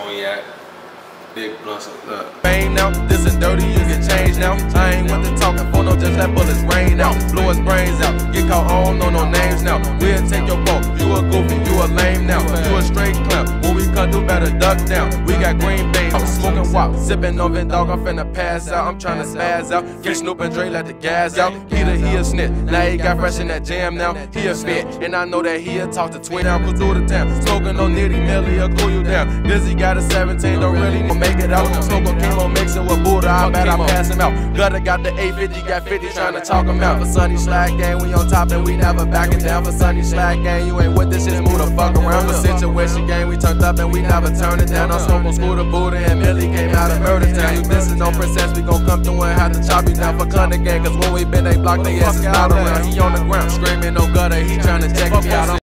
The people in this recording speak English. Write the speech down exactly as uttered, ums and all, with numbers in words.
cognac, big blunts of look. Fame now, this is dirty, you get changed now. I ain't with the talking for no, just let bullets rain out. Blow his brains out, get caught on, no no names now. We'll take your boat, you a goofy, you a lame now. You a straight clown, when we come through better duck down. We got green bay, I'm smoking wop, sipping on Vin Dog, I'm finna pass out. I'm tryna spaz out, get Snoop and Dre, let the gas out. Peter, he a snitch, now he got fresh in that jam now. He a spit, and I know that he'll talk to Twin now, cause through the town. Smoking on nitty milli, he'll cool you down. Dizzy got a seventeen, don't really make it out. Smoke a chemo mixing with Buddha, I bet I pass him out. Gutter got the eight fifty, got fifty tryna talk him out. For Sunny Slag Gang, we on top and we never backing down. For Sunny Slag Gang, you ain't with this shit, move the fuck around. For Situation Gang, we turned up and we never turned it down. I smoke on Scooter Buddha and Millie came out of Murder Town. You dissing on Princess, we gon' come through and have to chop you down. For Cunning Gang, cause when we been, they block they asses out around. He on the ground, screaming no gutter, he tryna check me out.